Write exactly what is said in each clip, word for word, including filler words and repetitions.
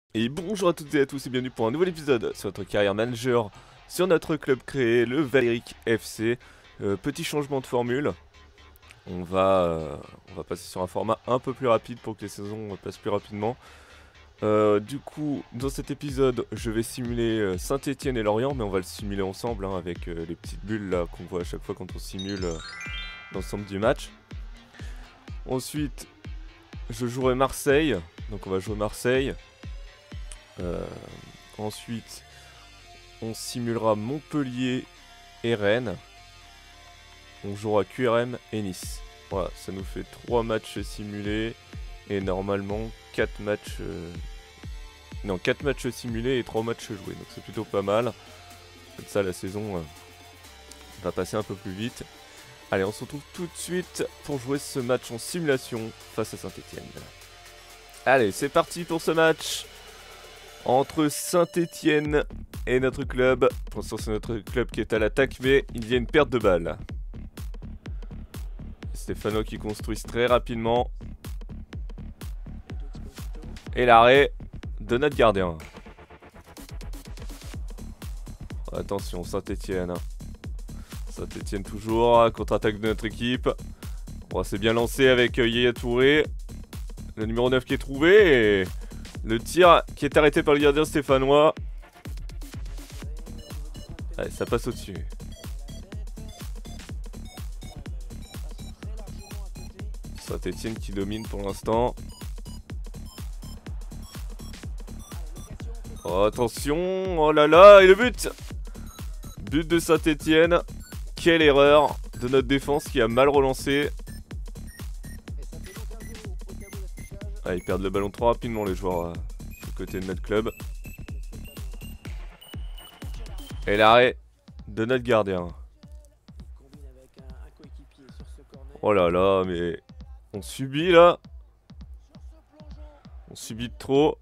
Et bonjour à toutes et à tous et bienvenue pour un nouvel épisode sur notre carrière manager sur notre club créé, le Valéric F C. Euh, petit changement de formule, on va, euh, on va passer sur un format un peu plus rapide pour que les saisons passent plus rapidement. Euh, du coup, dans cet épisode, je vais simuler euh, Saint-Etienne et Lorient, mais on va le simuler ensemble hein, avec euh, les petites bulles là qu'on voit à chaque fois quand on simule euh, l'ensemble du match. Ensuite, je jouerai Marseille, donc on va jouer Marseille. Euh, ensuite, on simulera Montpellier et Rennes. On jouera Q R M et Nice. Voilà, ça nous fait trois matchs simulés et normalement quatre matchs... Euh... Non, quatre matchs simulés et trois matchs joués. Donc c'est plutôt pas mal. Comme ça, la saison euh, va passer un peu plus vite. Allez, on se retrouve tout de suite pour jouer ce match en simulation face à Saint-Etienne. Allez, c'est parti pour ce match entre Saint-Etienne et notre club. Pour l'instant, c'est notre club qui est à l'attaque, mais il y a une perte de balle. Stéphano qui construise très rapidement. Et l'arrêt de notre gardien. Attention, Saint-Etienne. Saint-Etienne toujours, contre-attaque de notre équipe. Bon, c'est bien lancé avec Yaya Touré. Le numéro neuf qui est trouvé et le tir qui est arrêté par le gardien stéphanois. Allez, ça passe au-dessus. Saint-Etienne qui domine pour l'instant. Oh, attention, oh là là, et le but! But de Saint-Etienne. Quelle erreur de notre défense qui a mal relancé. Ah, ils perdent le ballon trop rapidement les joueurs euh, du côté de notre club. Et l'arrêt de notre gardien. Oh là là, mais on subit là. On subit de trop.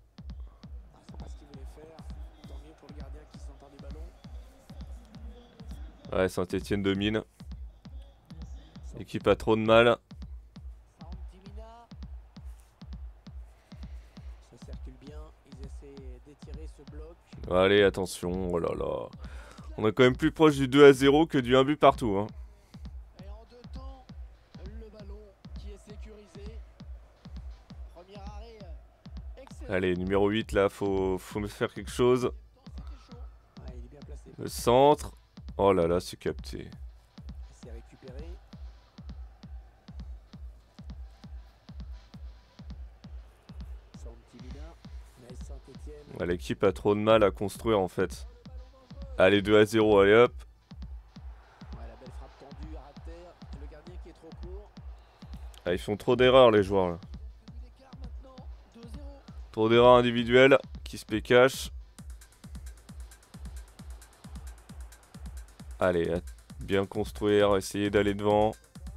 Ouais, Saint-Etienne domine. L'équipe a trop de mal. Allez, attention, oh là là. On est quand même plus proche du deux à zéro que du un but partout. Hein. Allez, numéro huit là, faut, faut me faire quelque chose. Le centre. Oh là là, c'est capté. Ouais, l'équipe a trop de mal à construire en fait. Allez, deux à zéro, allez hop. Ah, ils font trop d'erreurs les joueurs là. Trop d'erreurs individuelles qui se pécachent. Allez, bien construire, essayer d'aller devant.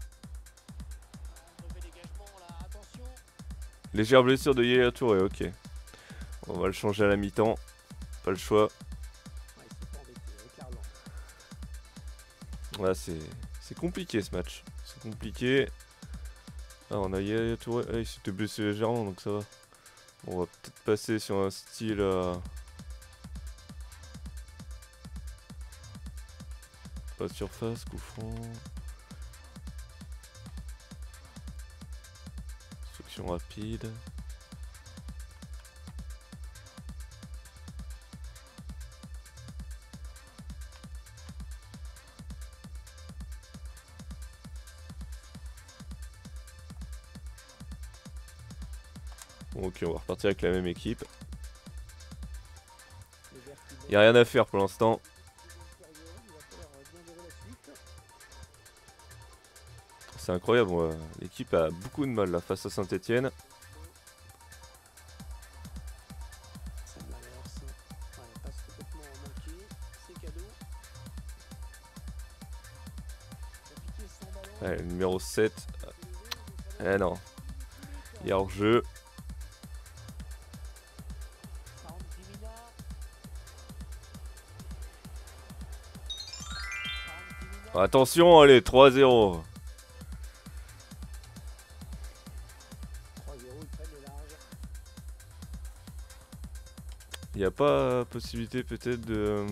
Légère blessure de Yaya Touré, ok. On va le changer à la mi-temps. Pas le choix. Voilà, c'est compliqué ce match. C'est compliqué. Ah, on a Yaya Touré. Ah, il s'était blessé légèrement, donc ça va. On va peut-être passer sur un style... Euh... Pas de surface, coup franc. Instruction rapide. Bon, ok, on va repartir avec la même équipe. Il n'y a rien à faire pour l'instant. C'est incroyable, ouais. L'équipe a beaucoup de mal là face à Saint-Etienne. Allez, le numéro sept. Eh non. Il y a hors-jeu. Attention, allez, trois à zéro. Il n'y a pas possibilité peut-être de...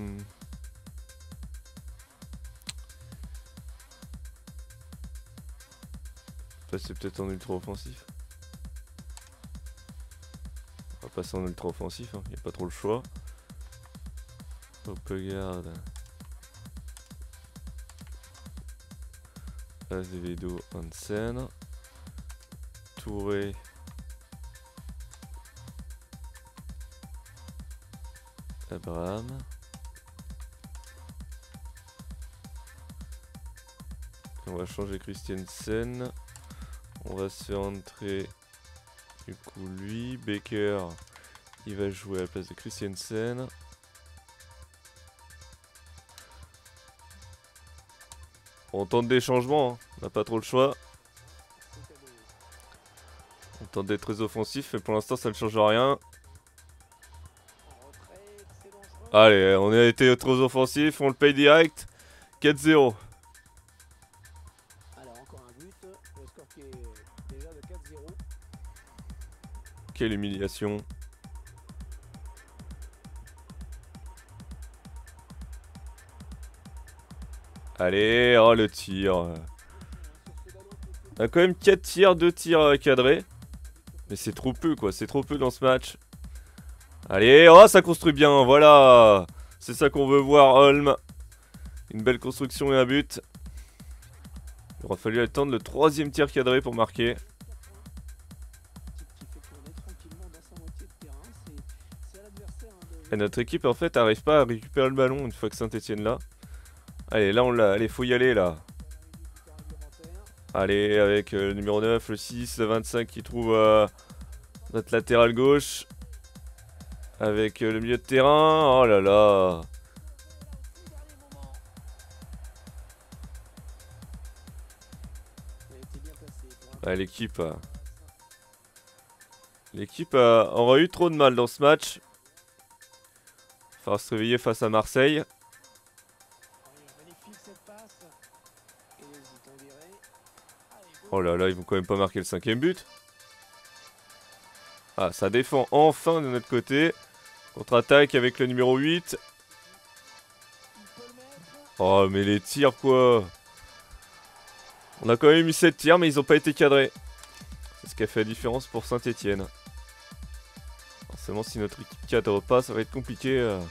passer peut-être en ultra offensif. On va passer en ultra offensif, il hein. n'y a pas trop le choix. Hopegard. Azevedo, Hansen. Touré. Abraham. On va changer Christiansen. On va se faire entrer du coup lui. Baker, il va jouer à la place de Christiansen. On tente des changements, hein. On n'a pas trop le choix. On tente d'être très offensif, mais pour l'instant ça ne change rien. Allez, on a été très offensif, on le paye direct. quatre zéro. Quelle humiliation. Allez, oh le tir. On a quand même quatre tirs, deux tirs cadrés. Mais c'est trop peu quoi, c'est trop peu dans ce match. Allez, oh ça construit bien, voilà. C'est ça qu'on veut voir, Holm. Une belle construction et un but. Il aura fallu attendre le troisième tir cadré pour marquer. Et notre équipe en fait n'arrive pas à récupérer le ballon une fois que Saint-Etienne là. Allez, là on l'a, allez, faut y aller là. Allez, avec euh, le numéro neuf, le six, le vingt-cinq qui trouve euh, notre latéral gauche. Avec euh, le milieu de terrain, oh là là. Ah, l'équipe euh, L'équipe euh, aura eu trop de mal dans ce match. Il va falloir se réveiller face à Marseille. Oh là là, ils vont quand même pas marquer le cinquième but. Ah, ça défend enfin de notre côté. Contre-attaque avec le numéro huit. Oh, mais les tirs quoi. On a quand même eu sept tirs, mais ils n'ont pas été cadrés. C'est ce qui a fait la différence pour Saint-Etienne. Forcément, si notre équipe cadre pas, ça va être compliqué euh,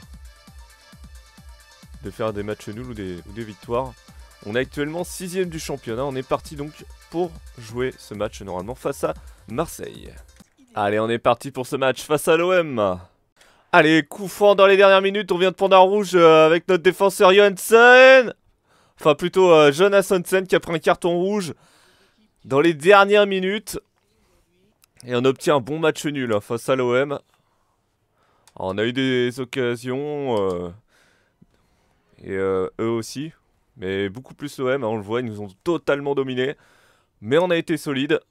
de faire des matchs nuls ou des, ou des victoires. On est actuellement sixième du championnat. On est parti donc pour jouer ce match normalement face à Marseille. Allez, on est parti pour ce match face à l'O M. Allez, coup franc dans les dernières minutes. On vient de prendre un rouge euh, avec notre défenseur Johansen. Enfin, plutôt euh, Jonas Hansen qui a pris un carton rouge dans les dernières minutes. Et on obtient un bon match nul hein, face à l'O M. Alors, on a eu des occasions. Euh, et euh, eux aussi. Mais beaucoup plus l'O M, hein, on le voit, ils nous ont totalement dominés. Mais on a été solide.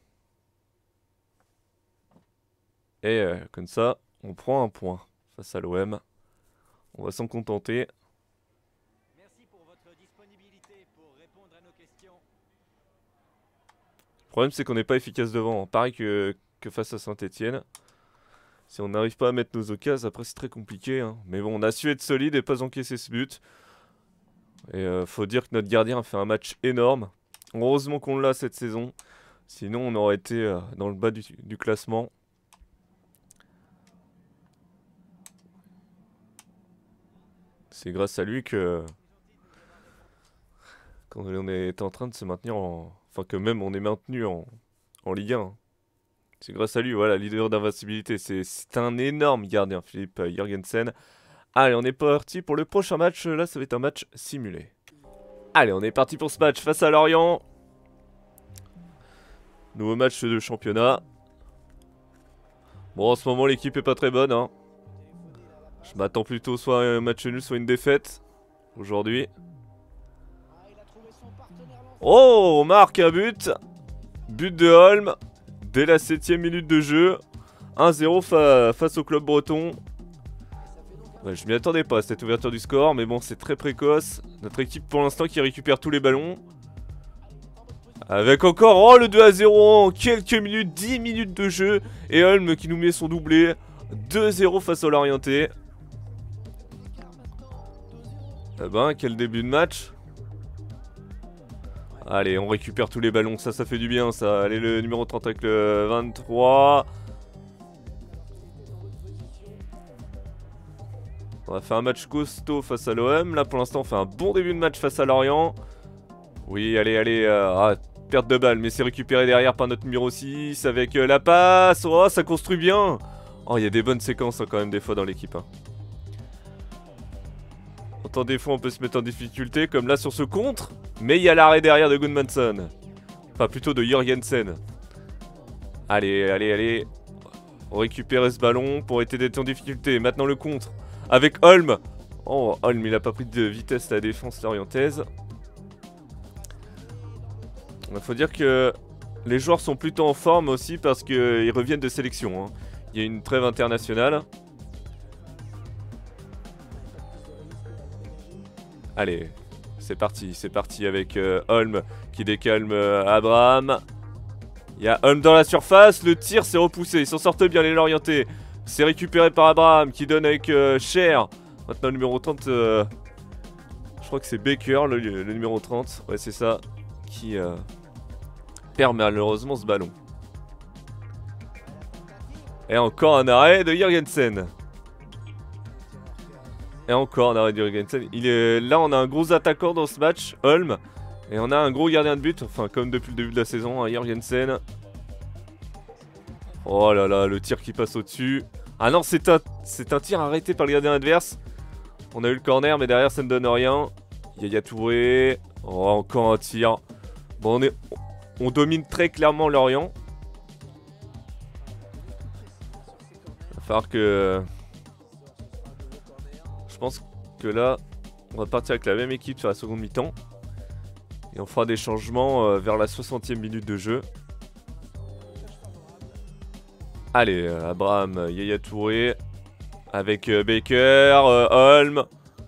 Et euh, comme ça, on prend un point face à l'O M. On va s'en contenter. Merci pour votre disponibilité pour répondre à nos questions. Le problème, c'est qu'on n'est pas efficace devant. Pareil que, que face à Saint-Etienne. Si on n'arrive pas à mettre nos occasions, après c'est très compliqué. Hein. Mais bon, on a su être solide et pas encaisser ce but. Et euh, faut dire que notre gardien a fait un match énorme. Heureusement qu'on l'a cette saison. Sinon, on aurait été euh, dans le bas du, du classement. C'est grâce à lui que... qu'on est en train de se maintenir en... Enfin, que même on est maintenu en, en Ligue un. C'est grâce à lui, voilà, leader d'invincibilité. C'est un énorme gardien, Philippe Jorgensen. Allez, on est parti pour le prochain match. Là, ça va être un match simulé. Allez, on est parti pour ce match face à Lorient. Nouveau match de championnat. Bon, en ce moment, l'équipe est pas très bonne. Hein. Je m'attends plutôt soit un match nul, soit une défaite. Aujourd'hui. Oh, on marque un but. But de Holm. Dès la septième minute de jeu. un zéro fa face au club breton. Ouais, je m'y attendais pas à cette ouverture du score, mais bon, c'est très précoce. Notre équipe pour l'instant qui récupère tous les ballons. Avec encore, oh, le deux à zéro en quelques minutes, dix minutes de jeu. Et Holm qui nous met son doublé. deux zéro face au Lorientais. Eh ben, quel début de match. Allez, on récupère tous les ballons, ça, ça fait du bien, ça. Allez, le numéro trente avec le vingt-trois. On a fait un match costaud face à l'O M. Là, pour l'instant, on fait un bon début de match face à Lorient. Oui, allez, allez. Euh, ah, perte de balle, mais c'est récupéré derrière par notre numéro six avec euh, la passe. Oh, ça construit bien. Oh, il y a des bonnes séquences hein, quand même des fois dans l'équipe. Hein. Autant des fois, on peut se mettre en difficulté, comme là sur ce contre. Mais il y a l'arrêt derrière de Gudmundsson. Enfin, plutôt de Jørgensen. Allez, allez, allez. On récupère ce ballon pour éviter d'être en difficulté. Maintenant le contre. Avec Holm. Oh, Holm, il a pas pris de vitesse la défense lorientaise. Il faut dire que les joueurs sont plutôt en forme aussi parce qu'ils reviennent de sélection. Hein. Il y a une trêve internationale. Allez, c'est parti, c'est parti avec euh, Holm qui décalme euh, Abraham. Il y a Holm dans la surface, le tir s'est repoussé, ils s'en sortent bien les Lorientais. C'est récupéré par Abraham qui donne avec euh, Cher. Maintenant le numéro trente, euh, je crois que c'est Baker le, le numéro trente, ouais c'est ça, qui euh, perd malheureusement ce ballon. Et encore un arrêt de Jørgensen. Et encore un arrêt de Jørgensen. Il est... Là on a un gros attaquant dans ce match, Holm. Et on a un gros gardien de but, enfin comme depuis le début de la saison, hein, Jørgensen. Oh là là, le tir qui passe au-dessus. Ah non, c'est un, c'est un tir arrêté par le gardien adverse. On a eu le corner, mais derrière ça ne donne rien. Yaya Touré. Oh, encore un tir. Bon, on, est... on domine très clairement Lorient. Il va falloir que... Je pense que là, on va partir avec la même équipe sur la seconde mi-temps. Et on fera des changements euh, vers la soixantième minute de jeu. Allez, euh, Abraham, Yaya Touré. Avec euh, Baker, euh, Holm.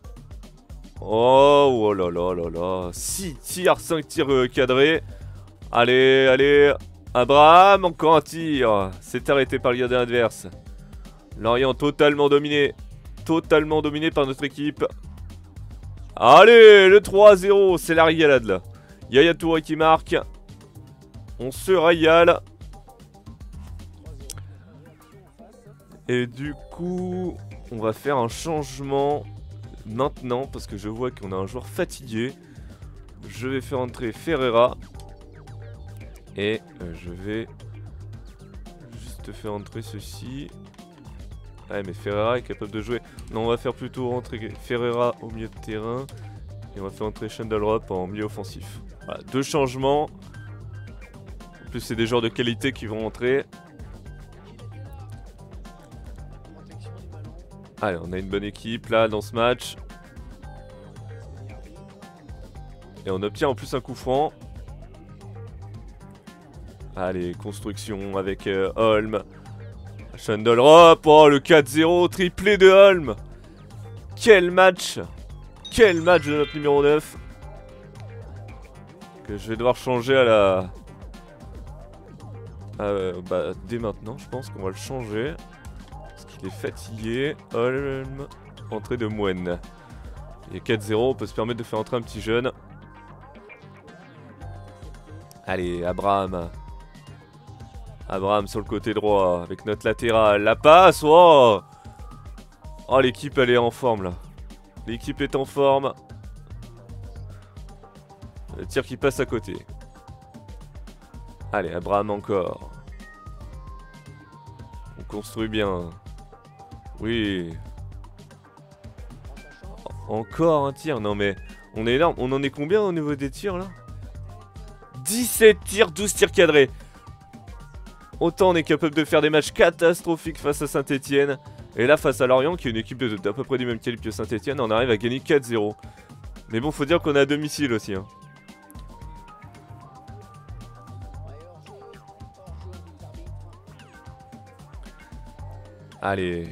Oh, oh là là là là. six tirs, cinq tirs euh, cadrés. Allez, allez. Abraham, encore un tir. C'est arrêté par le gardien adverse. Lorient totalement dominé. Totalement dominé par notre équipe. Allez, le trois à zéro. C'est la régalade là. Yaya Touré qui marque. On se régale. Et du coup, on va faire un changement maintenant parce que je vois qu'on a un joueur fatigué. Je vais faire entrer Ferreira. Et euh, je vais juste faire entrer ceci. Ah mais Ferreira est capable de jouer. Non, on va faire plutôt rentrer Ferreira au milieu de terrain. Et on va faire entrer Schneiderlop en milieu offensif. Voilà, deux changements. En plus c'est des joueurs de qualité qui vont entrer. Allez, on a une bonne équipe là dans ce match. Et on obtient en plus un coup franc. Allez, construction avec euh, Holm. Schneiderlop, oh le quatre zéro, triplé de Holm. Quel match. Quel match de notre numéro neuf. Que je vais devoir changer à la... Euh, bah, dès maintenant, je pense qu'on va le changer. Parce qu'il est fatigué. Holm, entrée de Moine. Il est quatre zéro, on peut se permettre de faire entrer un petit jeune. Allez, Abraham. Abraham sur le côté droit, avec notre latéral. La passe, oh, oh l'équipe elle est en forme là. L'équipe est en forme. Le tir qui passe à côté. Allez, Abraham encore. On construit bien. Oui. Encore un tir, non mais... On est énorme, on en est combien au niveau des tirs là? dix-sept tirs, douze tirs cadrés. Autant on est capable de faire des matchs catastrophiques face à Saint-Etienne. Et là face à Lorient qui est une équipe d'à peu près du même calibre que Saint-Etienne, on arrive à gagner quatre zéro. Mais bon, faut dire qu'on est à domicile aussi hein. Allez.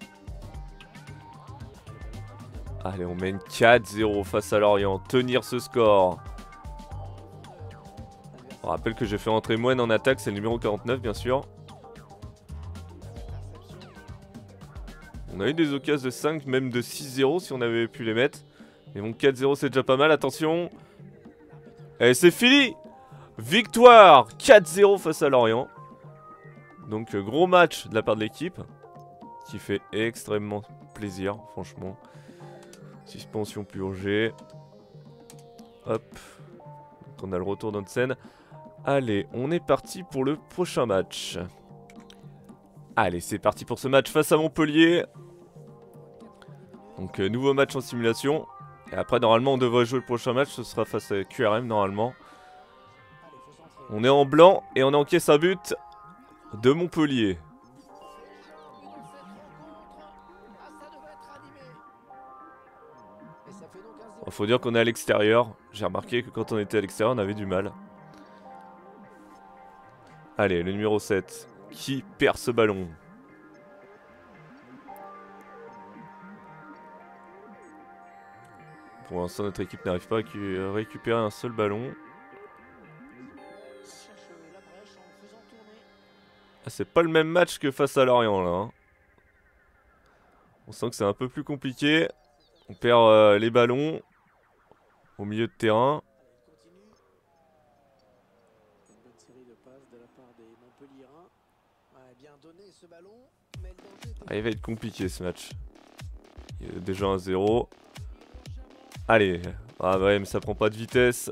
Allez, on mène quatre zéro face à Lorient. Tenir ce score. On rappelle que j'ai fait entrer Moine en attaque, c'est le numéro quarante-neuf bien sûr. On a eu des occasions de cinq, même de six zéro si on avait pu les mettre. Mais bon, quatre zéro c'est déjà pas mal, attention. Et c'est fini. Victoire quatre zéro face à Lorient. Donc euh, gros match de la part de l'équipe. Qui fait extrêmement plaisir, franchement. Suspension purgée. Hop. Donc on a le retour dans notre scène. Allez, on est parti pour le prochain match. Allez, c'est parti pour ce match face à Montpellier. Donc euh, nouveau match en simulation. Et après normalement on devrait jouer le prochain match. Ce sera face à Q R M normalement. On est en blanc et on encaisse un but de Montpellier. Il faut dire qu'on est à l'extérieur. J'ai remarqué que quand on était à l'extérieur on avait du mal. Allez, le numéro sept. Qui perd ce ballon? Pour l'instant, notre équipe n'arrive pas à récupérer un seul ballon. Ah, c'est pas le même match que face à Lorient, là. Hein. On sent que c'est un peu plus compliqué. On perd euh, les ballons au milieu de terrain. Ah, il va être compliqué ce match. Il y a déjà un zéro. Allez. Ah ouais, mais ça prend pas de vitesse.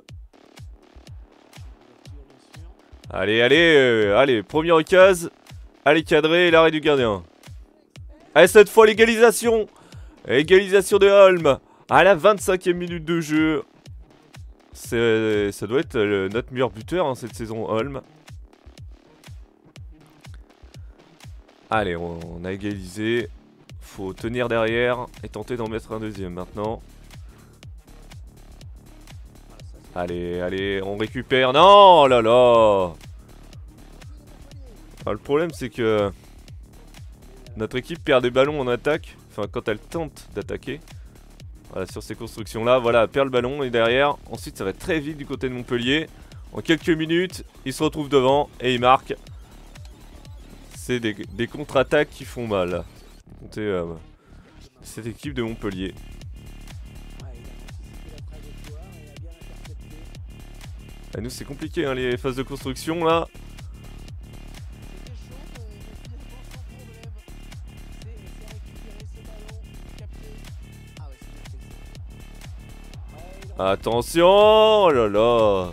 Allez, allez, euh, allez. Première occasion. Allez, cadré, l'arrêt du gardien. Allez, cette fois l'égalisation. Égalisation de Holm. À la vingt-cinquième minute de jeu. Ça doit être le, notre meilleur buteur hein, cette saison, Holm. Allez, on, on a égalisé. Faut tenir derrière et tenter d'en mettre un deuxième maintenant. Allez, allez, on récupère. Non, oh là là. Alors, le problème, c'est que notre équipe perd des ballons en attaque. Enfin, quand elle tente d'attaquer. Voilà, sur ces constructions-là. Voilà, elle perd le ballon et derrière. Ensuite, ça va très vite du côté de Montpellier. En quelques minutes, il se retrouve devant et il marque. C'est des, des contre-attaques qui font mal. Comptez euh, cette équipe de Montpellier. Et nous c'est compliqué hein, les phases de construction là. Attention, oh là là.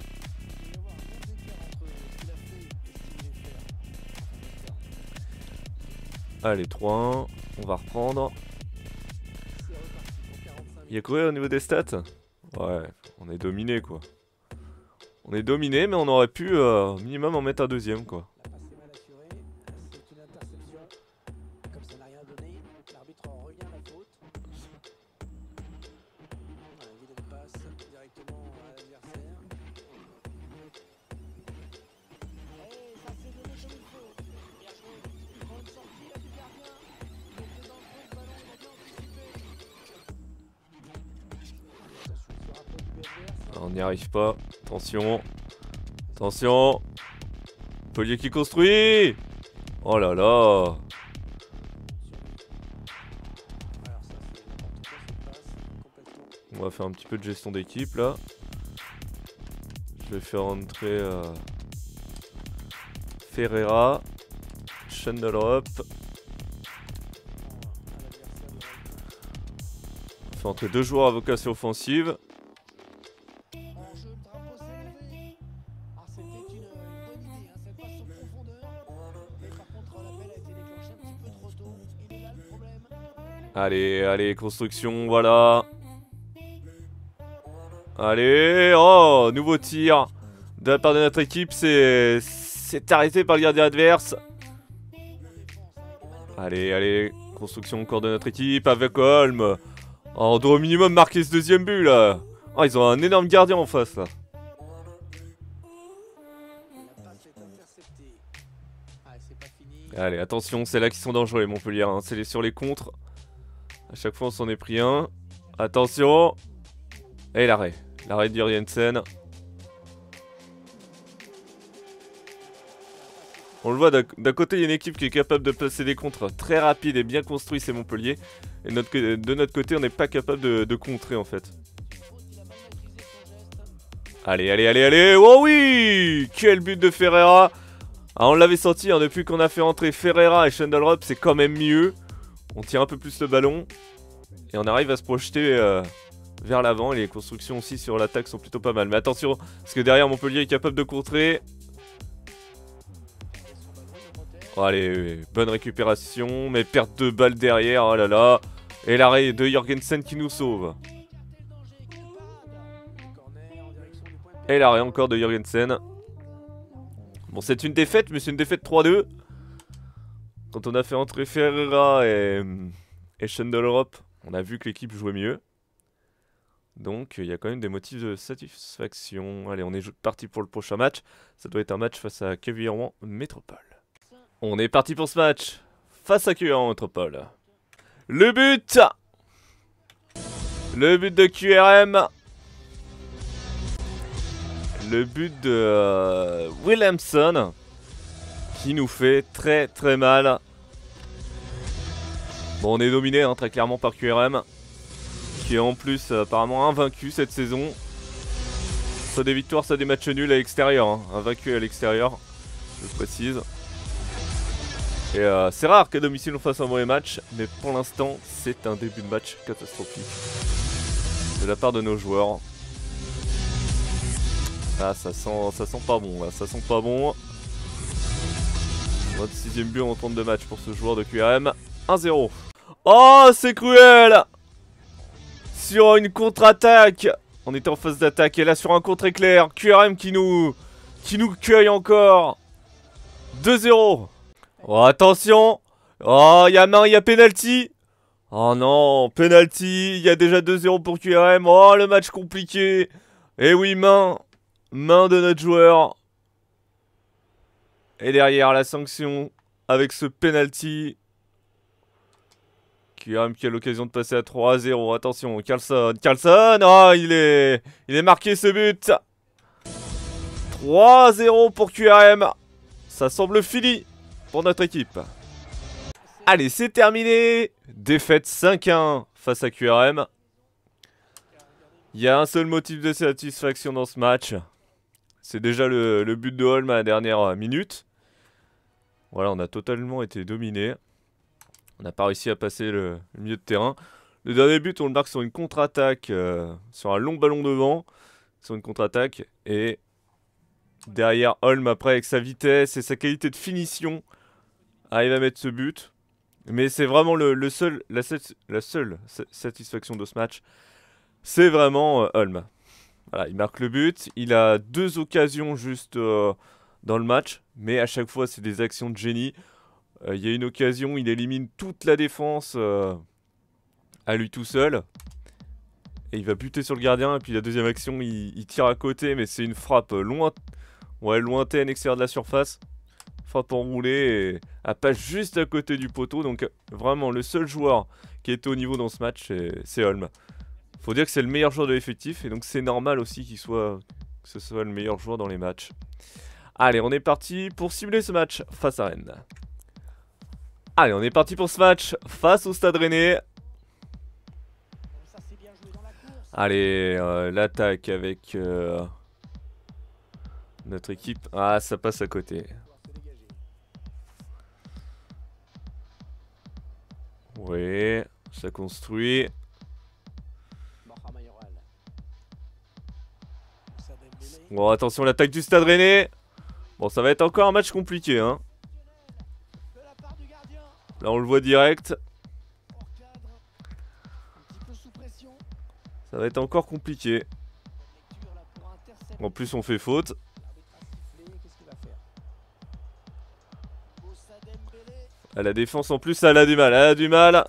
Allez, trois un, on va reprendre. Il y a quoi au niveau des stats? Ouais, on est dominé quoi. On est dominé, mais on aurait pu euh, minimum en mettre un deuxième quoi. On n'y arrive pas. Attention. Attention. Montpellier qui construit. Oh là là. On va faire un petit peu de gestion d'équipe là. Je vais faire entrer euh, Ferreira. Schnellrop. On fait entrer deux joueurs à vocation offensive. Allez, allez, construction, voilà. Allez, oh, nouveau tir de la part de notre équipe, c'est c'est arrêté par le gardien adverse. Allez, allez, construction encore de notre équipe avec Holm. Oh, on doit au minimum marquer ce deuxième but là. Oh, ils ont un énorme gardien en face là. Allez, attention, c'est là qu'ils sont dangereux les Montpellier, hein. C'est les, sur les contres. A chaque fois on s'en est pris un. Attention. Et l'arrêt. L'arrêt de Jurgensen. On le voit, d'un côté il y a une équipe qui est capable de placer des contres très rapides et bien construits, c'est Montpellier. Et notre, de notre côté on n'est pas capable de, de contrer en fait. Allez, allez, allez, allez. Oh oui, quel but de Ferreira. Ah, on l'avait senti, hein, depuis qu'on a fait entrer Ferreira et Schneiderlin, c'est quand même mieux. On tire un peu plus le ballon. Et on arrive à se projeter euh, vers l'avant. Et les constructions aussi sur l'attaque sont plutôt pas mal. Mais attention, parce que derrière Montpellier est capable de contrer. Oh, allez, bonne récupération. Mais perte de balle derrière, oh là là. Et l'arrêt de Jorgensen qui nous sauve. Et l'arrêt encore de Jorgensen. Bon, c'est une défaite, mais c'est une défaite trois deux. Quand on a fait entrer Ferreira et, et Schneiderlin, on a vu que l'équipe jouait mieux. Donc, il y a quand même des motifs de satisfaction. Allez, on est parti pour le prochain match. Ça doit être un match face à Q R M Métropole. On est parti pour ce match face à Q R M Métropole. Le but Le but de Q R M. Le but de euh, Williamson qui nous fait très très mal. Bon, on est dominé hein, très clairement par Q R M qui est en plus euh, apparemment invaincu cette saison. Soit des victoires, soit des matchs nuls à l'extérieur. Hein. Invaincu à l'extérieur, je précise. Et euh, c'est rare qu'à domicile on fasse un mauvais match, mais pour l'instant c'est un début de match catastrophique de la part de nos joueurs. Ah, ça sent, ça sent pas bon là, ça sent pas bon. vingt-sixième but en trente-deux matchs pour ce joueur de Q R M. un zéro. Oh, c'est cruel. Sur une contre-attaque. On était en phase d'attaque et là sur un contre-éclair. Q R M qui nous, qui nous cueille encore. deux zéro. Oh, attention. Oh, il y a main, il y a penalty. Oh non, penalty. Il y a déjà deux zéro pour Q R M. Oh, le match compliqué. Et oui, main. Main de notre joueur. Et derrière la sanction avec ce penalty. Q R M qui a l'occasion de passer à trois à zéro. Attention, Carlson. Carlson. Oh, il est, il est marqué ce but. trois à zéro pour Q R M. Ça semble fini pour notre équipe. Allez, c'est terminé. Défaite cinq à un face à Q R M. Il y a un seul motif de satisfaction dans ce match. C'est déjà le, le but de Holm à la dernière minute. Voilà, on a totalement été dominé. On n'a pas réussi à passer le, le milieu de terrain. Le dernier but, on le marque sur une contre-attaque, euh, sur un long ballon devant, sur une contre-attaque. Et derrière, Holm, après, avec sa vitesse et sa qualité de finition, arrive à mettre ce but. Mais c'est vraiment le, le seul, la, la seule satisfaction de ce match. C'est vraiment euh, Holm. Voilà, il marque le but. Il a deux occasions juste euh, dans le match. Mais à chaque fois, c'est des actions de génie. Euh, il y a une occasion, il élimine toute la défense euh, à lui tout seul. Et il va buter sur le gardien. Et puis la deuxième action, il, il tire à côté. Mais c'est une frappe loin, ouais, lointaine, extérieure de la surface. Frappe enroulée et elle passe juste à côté du poteau. Donc vraiment, le seul joueur qui était au niveau dans ce match, c'est Holm. Faut dire que c'est le meilleur joueur de l'effectif et donc c'est normal aussi qu'il soit, que ce soit le meilleur joueur dans les matchs. Allez, on est parti pour cibler ce match face à Rennes. Allez, on est parti pour ce match face au Stade Rennais. Allez, euh, l'attaque avec euh, notre équipe. Ah, ça passe à côté. Oui, ça construit. Bon, attention, l'attaque du Stade Rennais. Bon, ça va être encore un match compliqué, hein. Là, on le voit direct. Ça va être encore compliqué. En plus, on fait faute. À la défense, en plus, elle a du mal. Elle a du mal.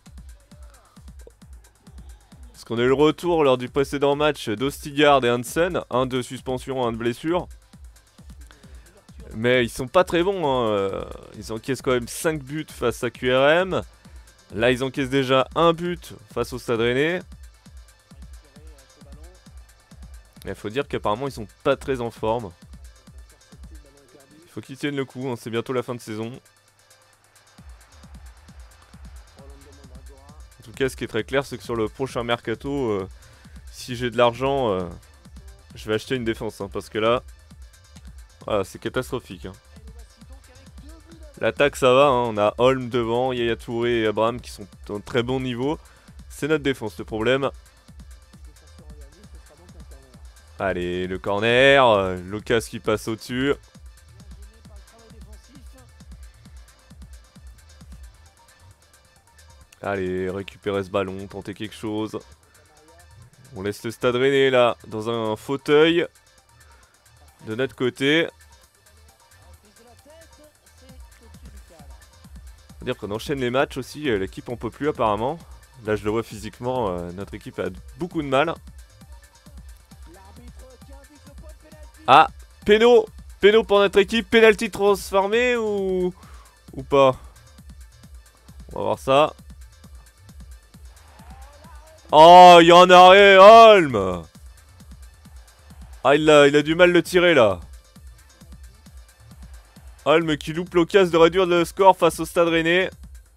Parce qu'on a eu le retour lors du précédent match d'Ostigard et Hansen. Un de suspension, un de blessure. Mais ils sont pas très bons. Hein. Ils encaissent quand même cinq buts face à Q R M. Là, ils encaissent déjà un but face au Stade Rennais. Il faut dire qu'apparemment, ils sont pas très en forme. Il Faut qu'ils tiennent le coup, hein, c'est bientôt la fin de saison. En tout cas, ce qui est très clair, c'est que sur le prochain mercato, euh, si j'ai de l'argent, euh, je vais acheter une défense. Hein, parce que là, voilà, c'est catastrophique. Hein. L'attaque, ça va. Hein, on a Holm devant, Yaya Touré et Abraham qui sont en très bon niveau. C'est notre défense le problème. Allez, le corner, euh, Lucas qui passe au-dessus. Allez, récupérer ce ballon, tenter quelque chose. On laisse le Stade Rennais là, dans un fauteuil. De notre côté. Faut dire qu'on enchaîne les matchs aussi, l'équipe en peut plus apparemment. Là je le vois physiquement, euh, notre équipe a beaucoup de mal. Ah, péno, péno pour notre équipe, penalty transformé ou ou pas? On va voir ça. Oh, il y a un arrêt, Holm. Ah, il a, il a du mal le tirer là. Holm qui loupe l'occasion de réduire le score face au Stade Rennais.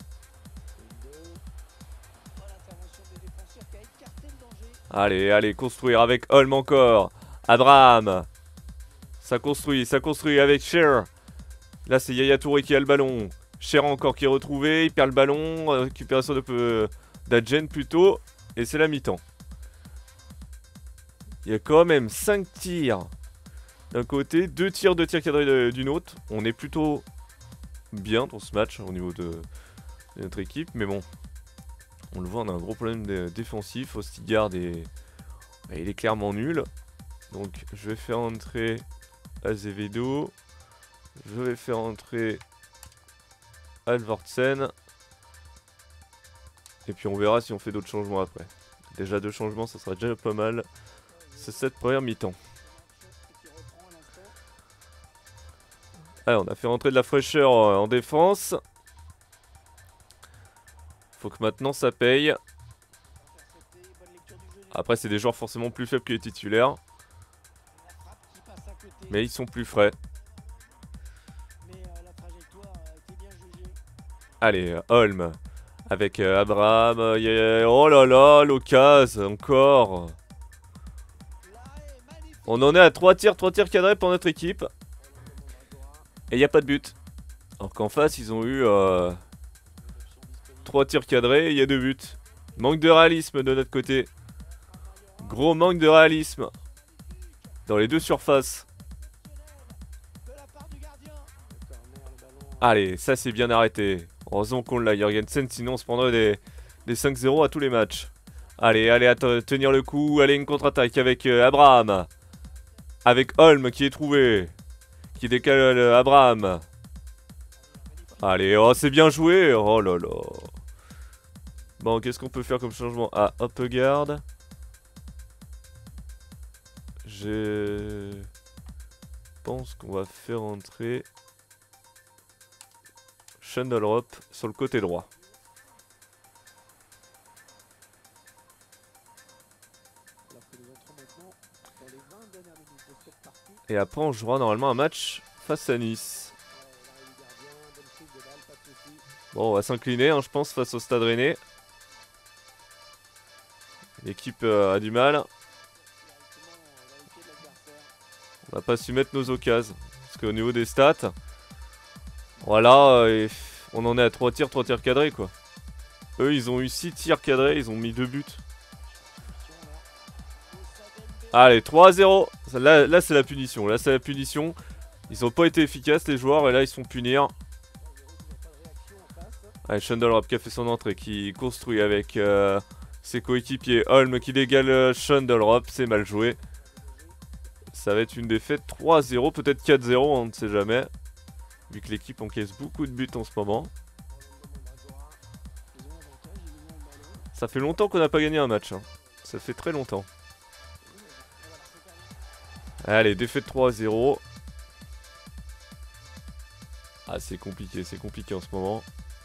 Allez, allez, construire avec Holm encore. Abraham. Ça construit, ça construit avec Cher. Là, c'est Yaya Touré qui a le ballon. Cher encore qui est retrouvé. Il perd le ballon. Récupération de peu d'Adjen plutôt. Et c'est la mi-temps. Il y a quand même cinq tirs d'un côté, deux tirs, deux tirs cadrés d'une autre. On est plutôt bien dans ce match au niveau de, de notre équipe. Mais bon, on le voit, on a un gros problème de, défensif. Ostigard est, il est clairement nul. Donc je vais faire entrer Azevedo. Je vais faire entrer Alvortsen. Et puis on verra si on fait d'autres changements après. Déjà deux changements, ça sera déjà pas mal. C'est cette première mi-temps. Allez, on a fait rentrer de la fraîcheur en défense. Faut que maintenant ça paye. Après c'est des joueurs forcément plus faibles que les titulaires. Mais ils sont plus frais. Allez, Holm. Avec euh, Abraham. Yeah. Oh là là, l'occasion, encore. On en est à trois tirs, trois tirs cadrés pour notre équipe. Et il n'y a pas de but. Alors qu'en face, ils ont eu euh, trois tirs cadrés et il y a deux buts. Manque de réalisme de notre côté. Gros manque de réalisme. Dans les deux surfaces. Allez, ça c'est bien arrêté. Heureusement qu'on l'a, Jorgensen, sinon on se prendrait des, des cinq zéro à tous les matchs. Allez, allez, à tenir le coup. Allez, une contre-attaque avec euh, Abraham. Avec Holm qui est trouvé. Qui décale euh, Abraham. Allez, oh, c'est bien joué. Oh là là. Bon, qu'est-ce qu'on peut faire comme changement? Ah, hop, garde. Je pense qu'on va faire entrer Schandlrop sur le côté droit. Et après on jouera normalement un match face à Nice. Bon, on va s'incliner hein, je pense face au Stade Rennais. L'équipe euh, a du mal. On n'a pas su mettre nos occasions. Parce qu'au niveau des stats, voilà, euh, on en est à trois tirs, trois tirs cadrés quoi. Eux ils ont eu six tirs cadrés, ils ont mis deux buts. Allez, trois à zéro. Là, là c'est la punition, là c'est la punition. Ils ont pas été efficaces les joueurs et là ils se font punir. Allez, Schandlrop qui a fait son entrée, qui construit avec euh, ses coéquipiers. Holm qui dégale euh, Schandlrop, c'est mal joué. Ça va être une défaite trois à zéro, peut-être quatre zéro, on ne sait jamais. Vu que l'équipe encaisse beaucoup de buts en ce moment. Ça fait longtemps qu'on n'a pas gagné un match. Hein. Ça fait très longtemps. Allez, défaite trois à zéro. Ah, c'est compliqué, c'est compliqué en ce moment.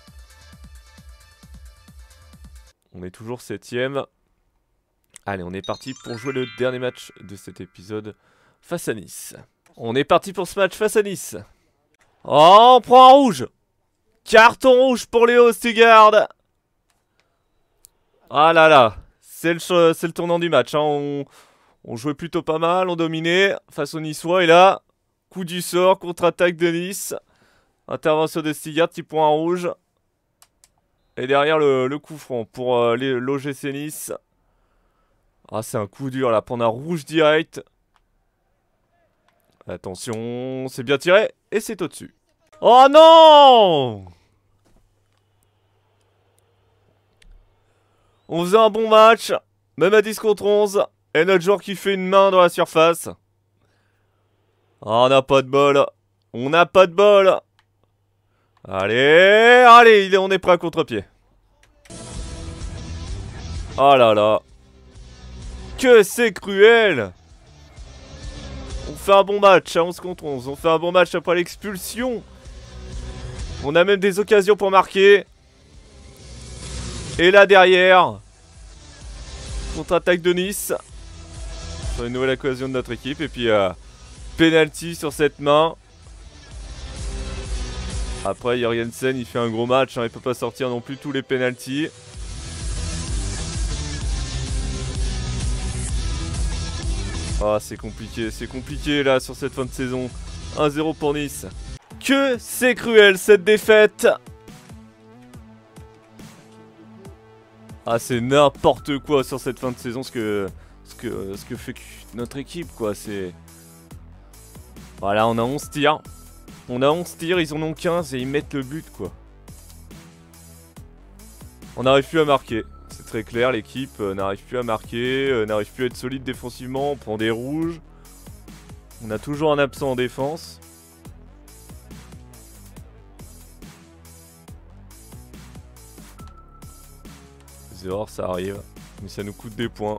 On est toujours septième. Allez, on est parti pour jouer le dernier match de cet épisode face à Nice. On est parti pour ce match face à Nice. Oh, on prend un rouge. Carton rouge pour Léo Stigard. Ah là là. C'est le, c'est le tournant du match. Hein. On, on jouait plutôt pas mal. On dominait face aux Niçois. Et là, coup du sort, contre-attaque de Nice. Intervention de Stigard, petit point rouge. Et derrière le, le coup franc pour euh, l'O G C Nice. Ah, c'est un coup dur là. Prendre un rouge direct. Attention, c'est bien tiré. Et c'est au-dessus. Oh non! On faisait un bon match. Même à dix contre onze. Et notre joueur qui fait une main dans la surface. Oh, on n'a pas de bol. On n'a pas de bol. Allez, allez, on est prêt à contre-pied. Oh là là. Que c'est cruel. On fait un bon match à onze contre onze. On fait un bon match après l'expulsion. On a même des occasions pour marquer. Et là derrière, contre-attaque de Nice. Sur une nouvelle occasion de notre équipe. Et puis, euh, penalty sur cette main. Après, Jørgensen, il fait un gros match. Hein, il peut pas sortir non plus tous les penalties. Ah, c'est compliqué, c'est compliqué là sur cette fin de saison. un zéro pour Nice. Que c'est cruel cette défaite. Ah, c'est n'importe quoi sur cette fin de saison ce que, ce que, ce que fait notre équipe quoi. C'est... Voilà, on a onze tirs. On a onze tirs, ils en ont quinze et ils mettent le but quoi. On n'arrive plus à marquer. C'est très clair, l'équipe euh, n'arrive plus à marquer, euh, n'arrive plus à être solide défensivement, on prend des rouges. On a toujours un absent en défense. Zéro, ça arrive, mais ça nous coûte des points.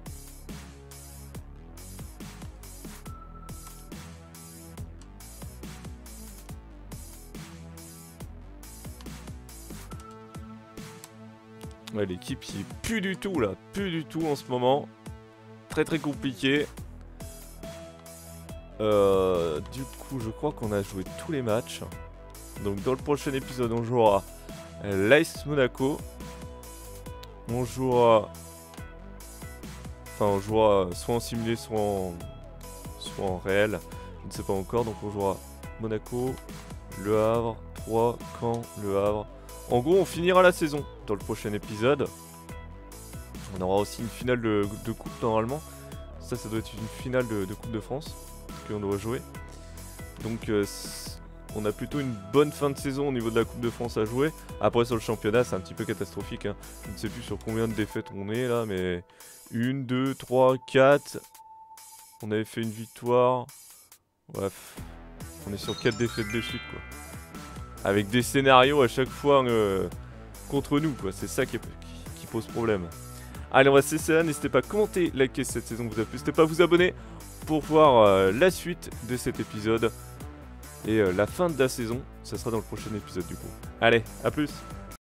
Ouais, l'équipe qui est plus du tout là, plus du tout en ce moment. Très très compliqué. Euh, du coup, je crois qu'on a joué tous les matchs. Donc dans le prochain épisode, on jouera l'A S Monaco. On jouera... Enfin, on jouera soit en simulé, soit en... soit en réel. Je ne sais pas encore, donc on jouera Monaco, Le Havre, Troyes, Caen, Le Havre. En gros, on finira la saison dans le prochain épisode. On aura aussi une finale de, de coupe normalement. Ça, ça doit être une finale de, de Coupe de France qu'on doit jouer. Donc, euh, on a plutôt une bonne fin de saison au niveau de la Coupe de France à jouer. Après, sur le championnat, c'est un petit peu catastrophique. Hein. Je ne sais plus sur combien de défaites on est là, mais une, deux, trois, quatre. On avait fait une victoire. Bref, on est sur quatre défaites de suite quoi. Avec des scénarios à chaque fois euh, contre nous, quoi. C'est ça qui, qui, qui pose problème. Allez, on va se laisser là. N'hésitez pas à commenter, liker si cette saison vous a plu. N'hésitez pas à vous abonner pour voir euh, la suite de cet épisode. Et euh, la fin de la saison, ça sera dans le prochain épisode du coup. Allez, à plus!